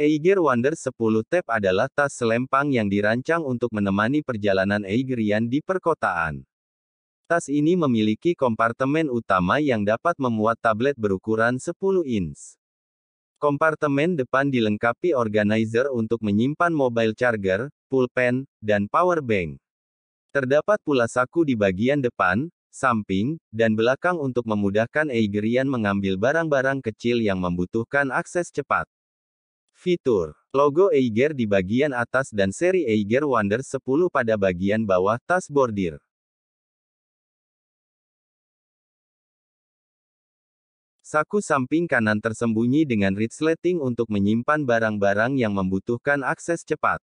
Eiger Wonder 10 Tab adalah tas selempang yang dirancang untuk menemani perjalanan Eigerian di perkotaan. Tas ini memiliki kompartemen utama yang dapat memuat tablet berukuran 10 inch. Kompartemen depan dilengkapi organizer untuk menyimpan mobile charger, pulpen, dan power bank. Terdapat pula saku di bagian depan, samping, dan belakang untuk memudahkan Eigerian mengambil barang-barang kecil yang membutuhkan akses cepat. Fitur: logo Eiger di bagian atas dan seri Eiger Wonder 10 pada bagian bawah tas bordir. Saku samping kanan tersembunyi dengan resleting untuk menyimpan barang-barang yang membutuhkan akses cepat.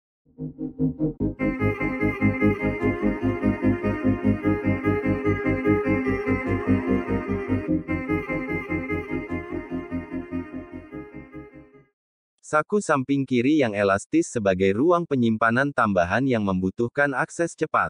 Saku samping kiri yang elastis sebagai ruang penyimpanan tambahan yang membutuhkan akses cepat.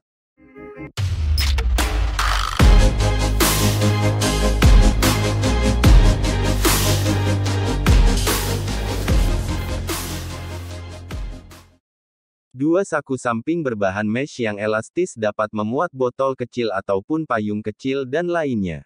Dua saku samping berbahan mesh yang elastis dapat memuat botol kecil ataupun payung kecil dan lainnya.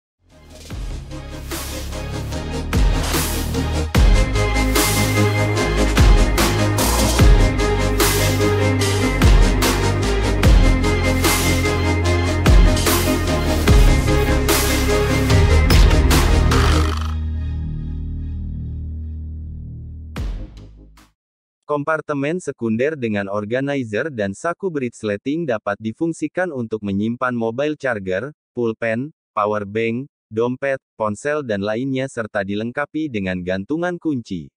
Kompartemen sekunder dengan organizer dan saku resleting dapat difungsikan untuk menyimpan mobile charger, pulpen, power bank, dompet, ponsel dan lainnya serta dilengkapi dengan gantungan kunci.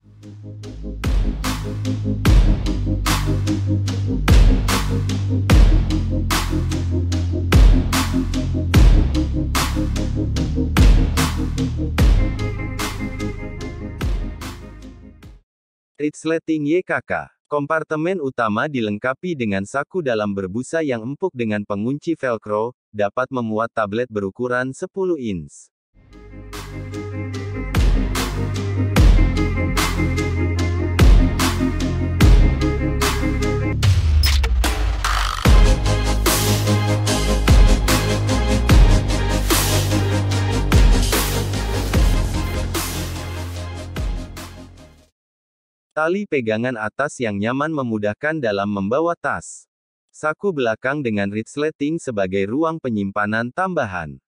Resleting YKK. Kompartemen utama dilengkapi dengan saku dalam berbusa yang empuk dengan pengunci velcro, dapat memuat tablet berukuran 10 inch. Tali pegangan atas yang nyaman memudahkan dalam membawa tas. Saku belakang dengan resleting sebagai ruang penyimpanan tambahan.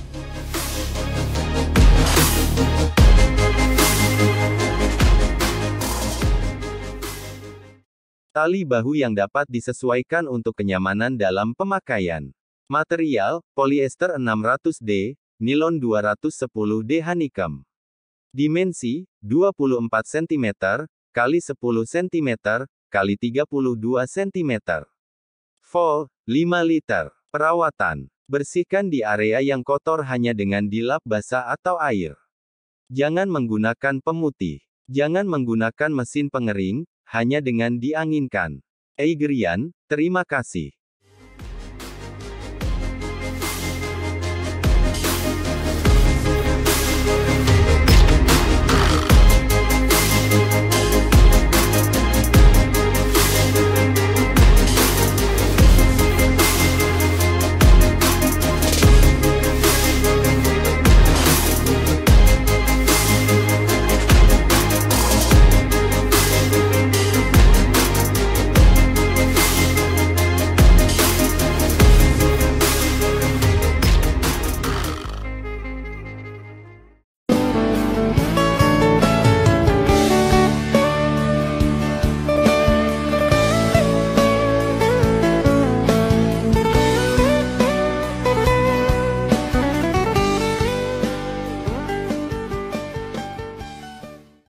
Tali bahu yang dapat disesuaikan untuk kenyamanan dalam pemakaian. Material: polyester 600D, nilon 210D honeycomb. Dimensi: 24 cm kali 10 cm, kali 32 cm. Vol, 5 liter. Perawatan: bersihkan di area yang kotor hanya dengan dilap basah atau air. Jangan menggunakan pemutih. Jangan menggunakan mesin pengering, hanya dengan dianginkan. Eigerian, terima kasih.